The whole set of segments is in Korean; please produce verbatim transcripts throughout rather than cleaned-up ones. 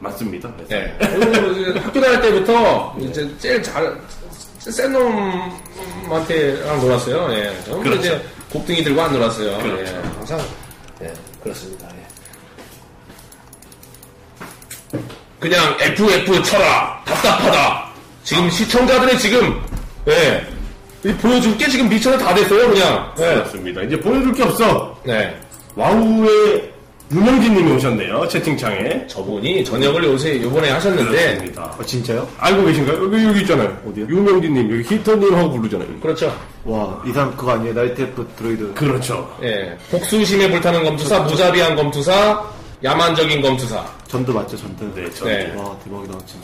맞습니다. 네. 어, 학교 다닐 때부터 이제 제일 잘, 센 놈한테랑 놀았어요. 예. 저는 그렇죠. 이제 곱등이 들고 안 놀았어요. 그렇죠. 예. 항상, 예. 그렇습니다. 예. 그냥 에프에프 쳐라! 답답하다! 지금 시청자들이 지금, 예. 이 보여줄 게 지금 미천에 다 됐어요, 그냥. 예. 그렇습니다. 이제 보여줄 게 없어. 네. 와우의 유명진 님이 오셨네요. 채팅창에. 저분이 전역을 요새 요번에 하셨는데, 그렇습니다. 어, 진짜요? 알고 계신가요? 여기, 여기 있잖아요. 어디요? 유명진 님, 여기 히터님 하고 부르잖아요. 그렇죠. 와, 이 사람 그거 아니에요? 나이테프 드로이드. 그렇죠. 예. 복수심에 불타는 검투사, 무자비한 검투사, 야만적인 검투사. 전도 맞죠, 전도? 네, 전도. 네. 와, 대박이다, 진짜.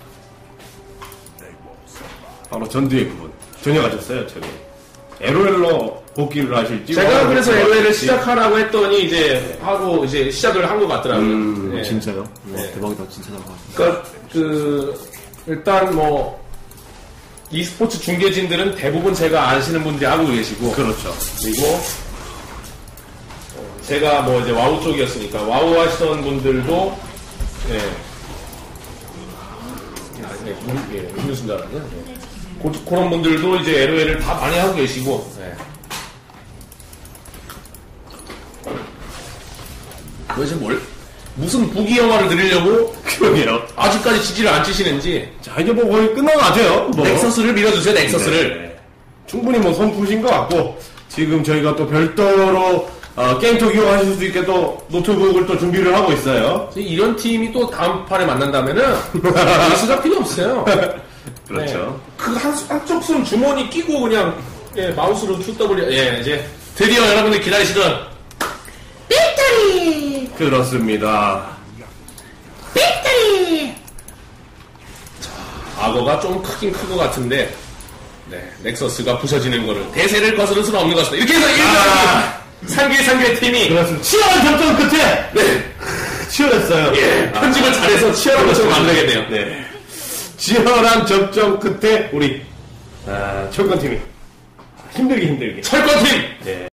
바로 전두의 그분. 전역하셨어요, 최근에. 엘오엘로 복귀를 하실지. 제가 뭐 그래서 하실지. 엘오엘을 시작하라고 했더니 이제 하고 이제 시작을 한 것 같더라고요. 음, 예. 진짜요? 와, 네. 대박이다, 진짜 잘한 것 같아요. 그러니까 그 일단 뭐 e스포츠 중계진들은 대부분 제가 아시는 분들이 하고 계시고, 그렇죠. 그리고 어, 제가 뭐 이제 와우 쪽이었으니까 와우 하시던 분들도 예. 아, 네, 음, 예, 음료수인 줄 알았네. 예. 고, 그런 분들도 이제 엘오엘을 다 많이 하고 계시고, 예. 도대체 뭘, 무슨 부귀 영화를 드리려고 그러게요. 아직까지 지지를 안 치시는지, 자, 이제 뭐 거의 끝난 것 같아요. 뭐. 넥서스를 밀어주세요, 넥서스를. 네. 충분히 뭐 손 푸신 것 같고, 지금 저희가 또 별도로 어, 게임톡 이용하실 수 있게 또 노트북을 또 준비를 하고 있어요. 이런 팀이 또 다음 판에 만난다면은, 뉴스가 필요 없어요. 그렇죠. 네. 그 한, 한쪽 손 주머니 끼고 그냥, 예, 마우스로 큐 더블유, 예, 이제, 드디어 여러분들 기다리시던, 빅터리! 그렇습니다. 빅터리! 자, 악어가 좀 크긴 큰 것 같은데, 네, 넥서스가 부서지는 거를, 대세를 거스를 수는 없는 것이다. 이렇게 해서 아! 일단, 상계상계 팀이, 그렇습니다. 치열한 접전 끝에! 네, 치열했어요. 예, 편집을 잘해서 치열한 것처럼 만들겠네요. 네. 치열한 접전 끝에 우리 아, 철권팀이 힘들게 힘들게 철권팀! 네.